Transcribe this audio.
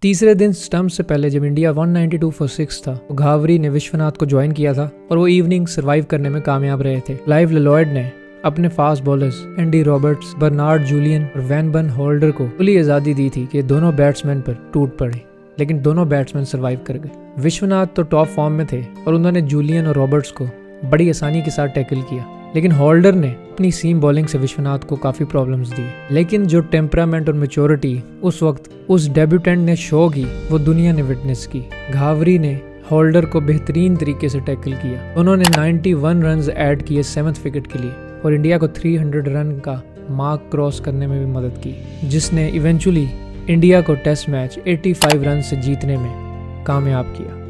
तीसरे दिन स्टंप से पहले जब इंडिया 192 फॉर 6 था तो घावरी ने विश्वनाथ को ज्वाइन किया था और वो इवनिंग सर्वाइव करने में कामयाब रहे थे। क्लाइव लेलॉयड ने अपने fast bowlers Andy Roberts, Bernard Julien और वैन बन होल्डर को खुली आजादी दी थी कि दोनों बैट्समैन पर टूट पड़े, लेकिन दोनों बैट्समैन सर्वाइव कर गए। विश्वनाथ तो टॉप फॉर्म में थे और उन्होंने जूलियन और रॉबर्ट्स को बड़ी आसानी के साथ टैकल किया, लेकिन होल्डर ने अपनी सीम बॉलिंग से विश्वनाथ को काफी प्रॉब्लम्स दी। लेकिन जो टेम्परामेंट और मैच्योरिटी उस वक्त उस डेब्यूटेंट ने शो की वो दुनिया ने विटनेस की। घावरी ने होल्डर को बेहतरीन तरीके से टैकल किया। उन्होंने 91 रन ऐड किए 7th विकेट के लिए और इंडिया को 300 रन का मार्क क्रॉस करने में भी मदद की, जिसने इवेंचुअली इंडिया को टेस्ट मैच 85 रन से जीतने में कामयाब किया।